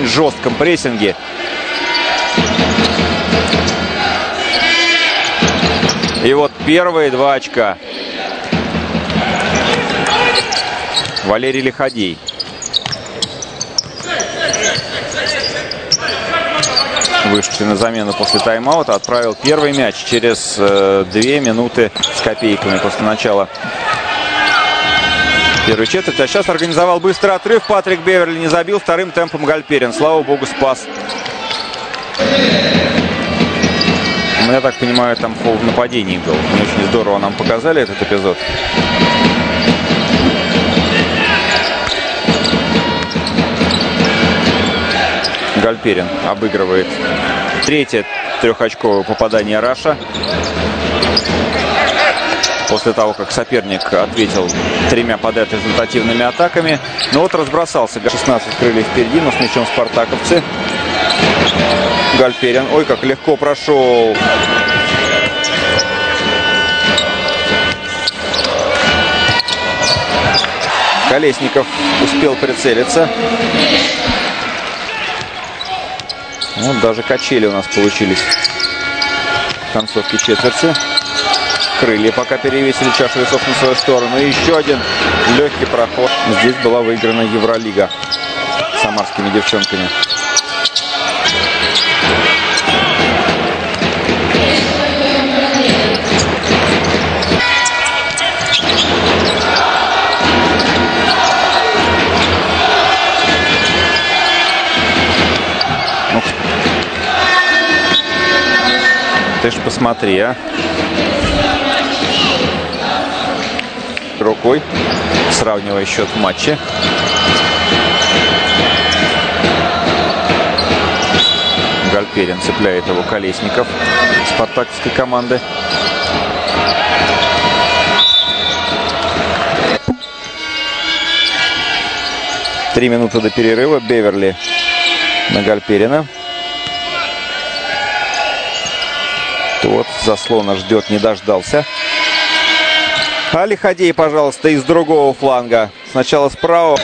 очень жестком прессинге. И вот первые 2 очка. Валерий Лиходей. Вышедший на замену после тайм-аута, отправил первый мяч через 2 минуты с копейками после начала первой четверти. А сейчас организовал быстрый отрыв. Патрик Беверли не забил. Вторым темпом Гальперин. Слава богу, спас. Ну, я так понимаю, там фол в нападении был. Не очень здорово нам показали этот эпизод. Гальперин обыгрывает третье трехочковое попадание Раша. После того, как соперник ответил 3 подряд результативными атаками. Но вот разбросался. 16 крыльев впереди, но с мячом спартаковцы. Гальперин. Ой, как легко прошел. Колесников успел прицелиться. Вот даже качели у нас получились в концовке четверти. Крылья пока перевесили чашу весов на свою сторону. И еще один легкий проход. Здесь была выиграна Евролига самарскими девчонками. Ты ж посмотри, а. Рукой, сравнивая счет в матче. Гальперин цепляет его Колесников спартаковской команды. Три минуты до перерыва. Беверли на Гальперина. Вот, заслона ждет, не дождался. А Лиходей, пожалуйста, из другого фланга. Сначала справа.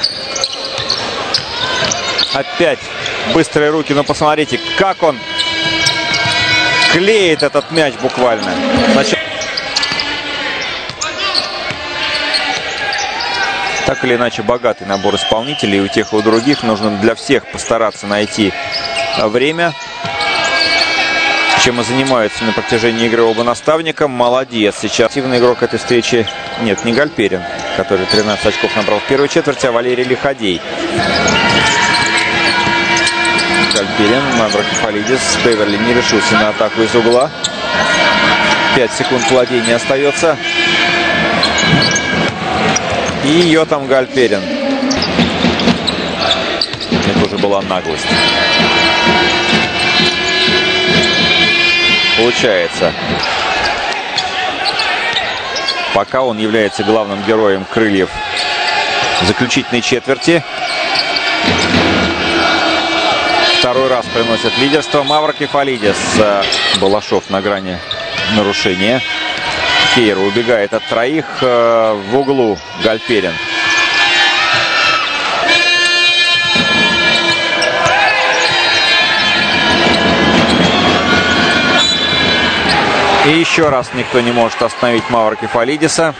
Опять быстрые руки, но посмотрите, как он клеит этот мяч буквально. Так или иначе, богатый набор исполнителей. У тех и у других нужно для всех постараться найти время. Чем и занимаются на протяжении игры оба наставника. Молодец. Сейчас активный игрок этой встречи. Нет, не Гальперин, который 13 очков набрал в первой четверти, а Валерий Лиходей. Гальперин, Маврокефалидис. Беверли не решился на атаку из угла. 5 секунд владения остается. И ее там Гальперин. Это уже была наглость. Получается. Пока он является главным героем крыльев заключительной четверти. Второй раз приносит лидерство Маврокефалидис. Балашов на грани нарушения. Кейра убегает от троих. В углу Гальперин. И еще раз никто не может остановить Маврокефалидиса.